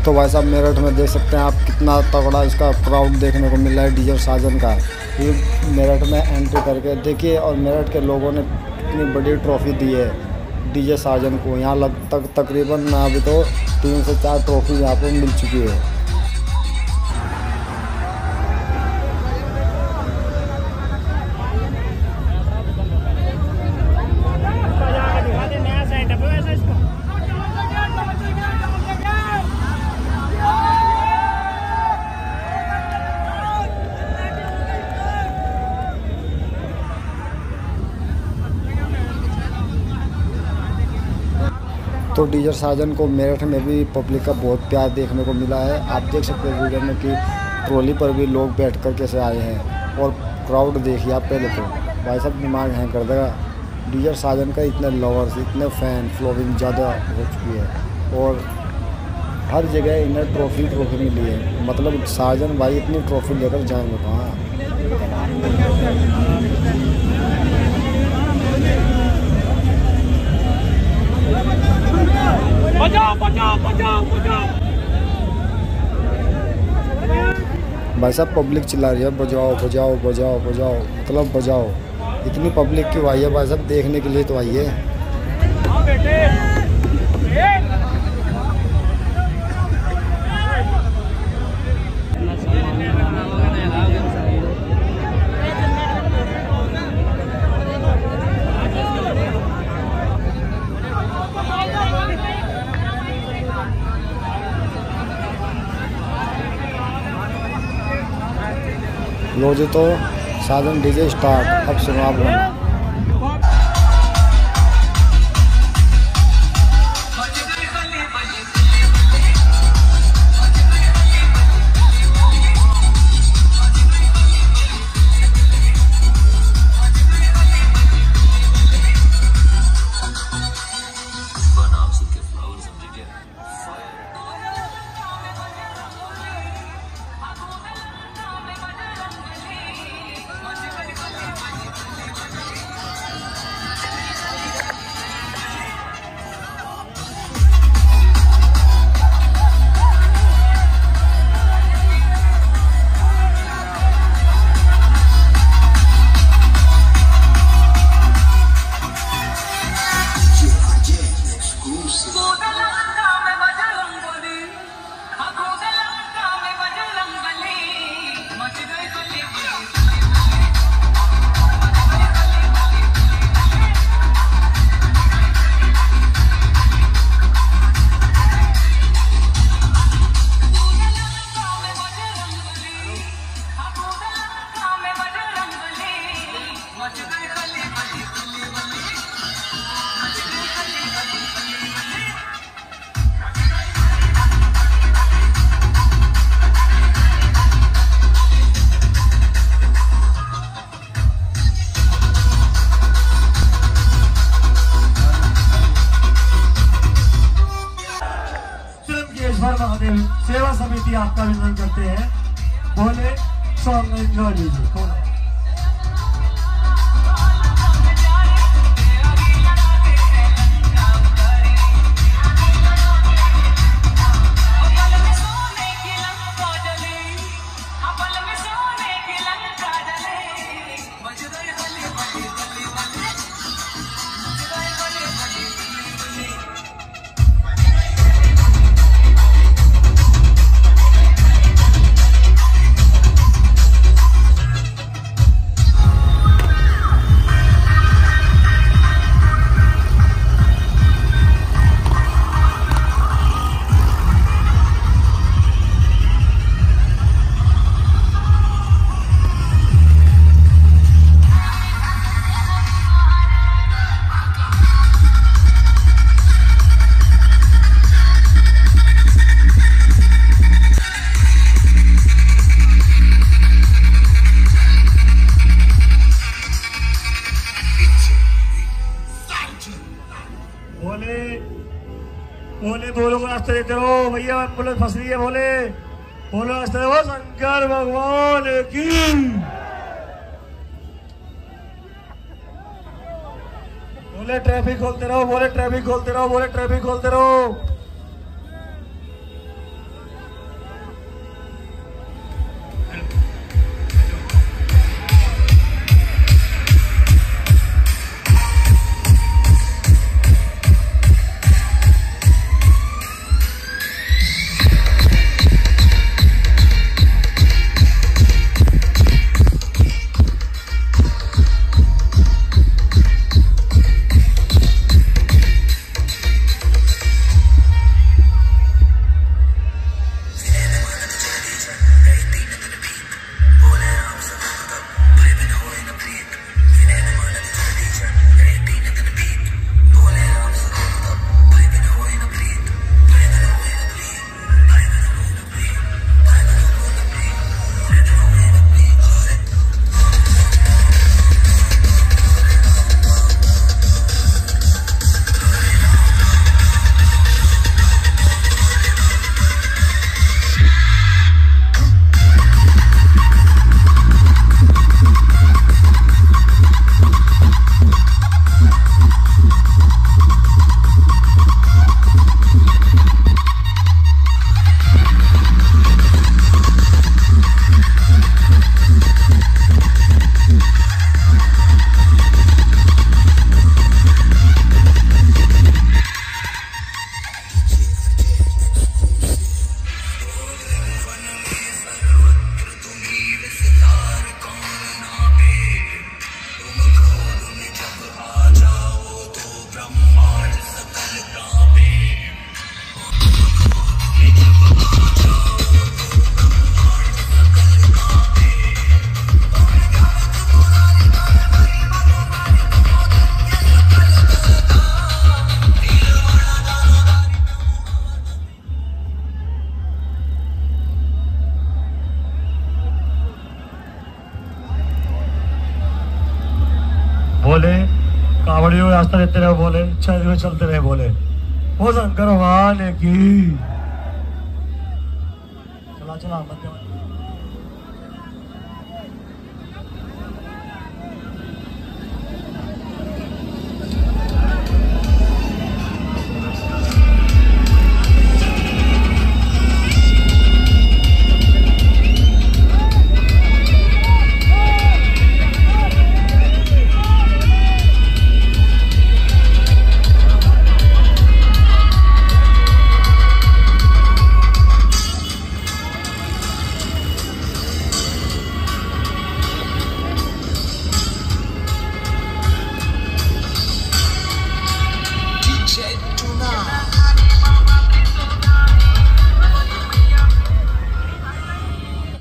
तो भाई साहब मेरठ में देख सकते हैं आप कितना तगड़ा इसका क्राउड देखने को मिल रहा है डीजे साजन का। ये मेरठ में एंट्री करके देखिए, और मेरठ के लोगों ने कितनी बड़ी ट्रॉफी दी है डीजे साजन को। यहाँ तकरीबन अभी तो 3 से 4 ट्रॉफी यहाँ पर मिल चुकी है। तो डीजे साजन को मेरठ में भी पब्लिक का बहुत प्यार देखने को मिला है। आप देख सकते हैं वीडियो में कि ट्रॉली पर भी लोग बैठकर कैसे आए हैं, और क्राउड देखिए आप। पहले तो भाई साहब दिमाग हैंग कर देगा। डीजे साजन का इतने लवर्स, इतने फ़ैन फॉलोइंग ज़्यादा हो चुकी है, और हर जगह इन्हें ट्रॉफी मिली है। मतलब साजन भाई इतनी ट्रॉफी लेकर जाएंगे कहाँ। बजाओ बजाओ बजाओ बजाओ। भाई साहब पब्लिक चिल्ला रही है बजाओ बजाओ बजाओ बजाओ, मतलब बजाओ। इतनी पब्लिक क्यों आई है भाई साहब? देखने के लिए तो आई है। लो जी, तो साजन डीजे स्टार्ट। अब सुनो आप लोग। सेवा समिति आपका अभिनंदन करते हैं। बोले सॉन्ग एंजॉय लीजिए। बोलो को रास्ते देते रहो भैया, एम्बुलेंस फंस रही है। बोलो रास्ते दो, शंकर भगवान की। बोले ट्रैफिक खोलते रहो, बोले ट्रैफिक खोलते रहो, बोले ट्रैफिक खोलते रहो। बोले कावड़ियों रास्ता देते रहे, बोले चलते रहे, बोले वो शंकर भगवान की। चला चला मत